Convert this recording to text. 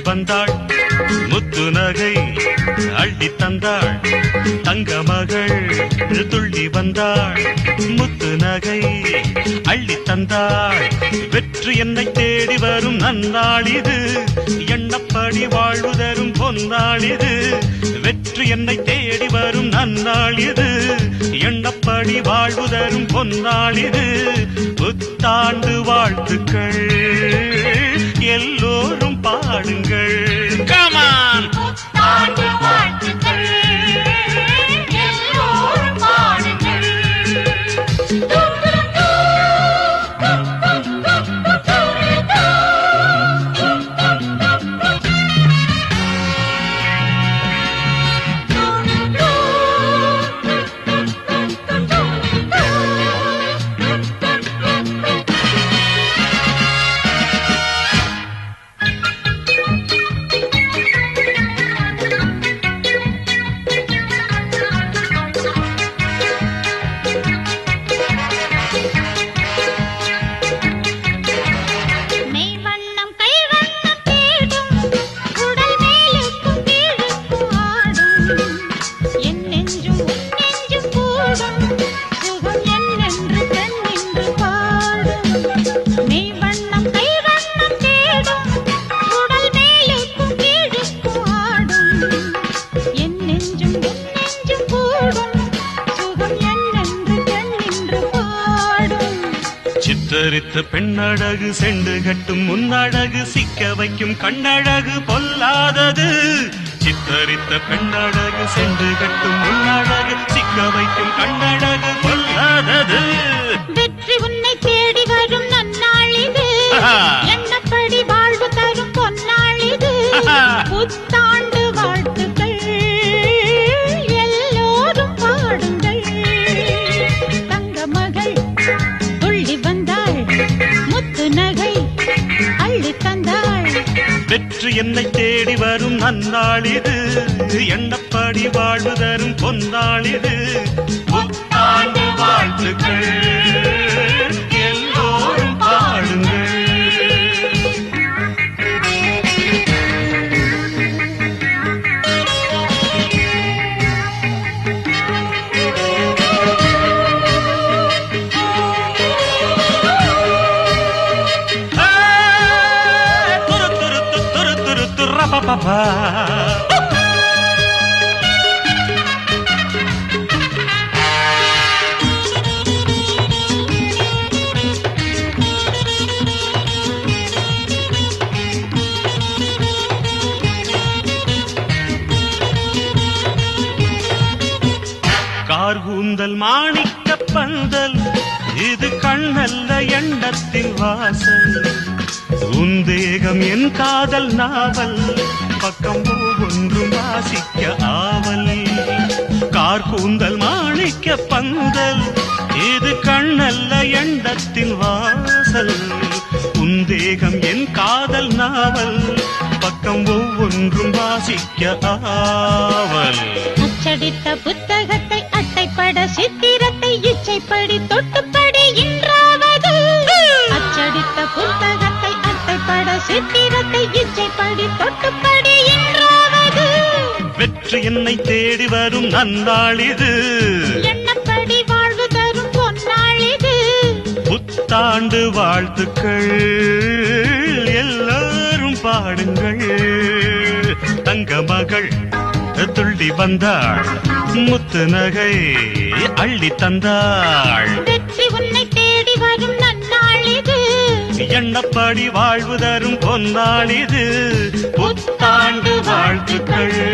வந்தாள் முத்து நகை அள்ளி தந்தாள் தங்க மகள் துள்ளி வந்தாள் முத்து நகை அள்ளி தந்தாள் வெற்றி என்னை தேடி வரும் நன்னாள் இது எண்ணப்படி வாழ்வு தரும் பொன்னாள் இது வெற்றி என்னை தேடி வரும் நன்னாள் இது எண்ணப்படி வாழ்வு தரும் பொன்னாள் இது புத்தாண்டு வாழ்த்துக்கள் எல்லோரும் பாடுங்கள் கமான் புத்தாண்டு வாழ்த்துக்கள் எல்லோரும் பாடுங்கள் சித்தரித்த பெண்ணழகு செண்டு கட்டும் முன்னழகு சிக்க வைக்கும் கண்ணழகு பொல்லாதது சித்தரித்த பெண்ணழகு செண்டு கட்டும் முன்னழகு சிக்க வைக்கும் கண்ணழகு பொல்லாதது வெற்றி உன்னை தேடி வரும் நன்னாள் இது எண்ணப்படி வாழ்வு தரும் பொன்னாள் இது புத்தாண்டு வாழ்த்துக்கள் எல்லோரும் பாடுங்கள் தங்க மகள் துள்ளி வந்தாள் முத்து நகை அள்ளி தந்தாள் வெற்றி என்னை தேடி வரும் நன்னாள் இது எண்ணப்படி வாழ்வு தரும் பொன்னாள் இது புத்தாண்டு வாழ்த்துக்கள் எல்லோரும் பாடுங்கள் Papa கார்கூந்தல் மாணிக்க பந்தல் இது கண்ணல்ல எண்ணத்தின் வாசல் உந்தேகம் என் காதல் நாவல் பக்கம் ஒவ்வொன்றும் வாசிக்க ஆவல் கார்கூந்தல் மாணிக்க பந்தல் இது கண்ணல்ல எண்ணத்தின் வாசல் உந்தேகம் என் காதல் நாவல் பக்கம் ஒவ்வொன்றும் வாசிக்க ஆவல் அச்சடித்த புத்தகத்தை அட்டைப்பட சித்திரத்தை இச்சைப்படி தொட்டுப்படி இன்றாவது அச்சடித்த புத்தகத்தை அட்டைப்பட சித்திரத்தை இச்சைப்படி தொட்டுப்படி இன்றாவது வெற்றி என்னை தேடி வரும் நன்னாள் இது எண்ணப்படி வாழ்வு தரும் பொன்னாள் இது புத்தாண்டு வாழ்த்துக்கள் எல்லாரும் பாடுங்கள் தங்க மகள் துள்ளி வந்தாள் முத்து நகை அள்ளி தந்தாள் வெற்றி உன்னை தேடி வரும் நன்னாள் இது எண்ணப்படி வாழ்வு தரும் பொன்னாள் இது புத்தாண்டு வாழ்த்துக்கள்